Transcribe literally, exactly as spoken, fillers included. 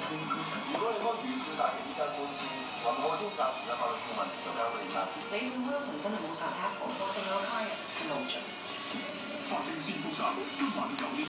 如果你可以預兆大型呢間官司，雲海天集而家法律顧問就交俾你查。 李勝輝成身係冇晒黑火，我成個卡人係路障。 法政先複雜，今晚有